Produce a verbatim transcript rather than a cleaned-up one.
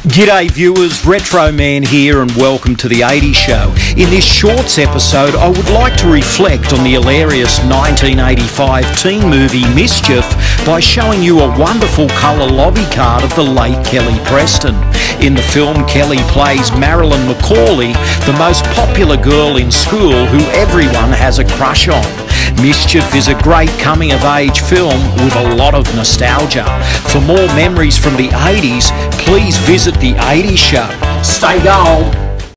G'day viewers, Retro Man here and welcome to the eighties Show. In this Shorts episode I would like to reflect on the hilarious nineteen eighty-five teen movie Mischief by showing you a wonderful colour lobby card of the late Kelly Preston. In the film, Kelly plays Marilyn McCauley, the most popular girl in school who everyone has a crush on. Mischief is a great coming-of-age film with a lot of nostalgia. For more memories from the eighties, please visit the eighties Show. Stay gold!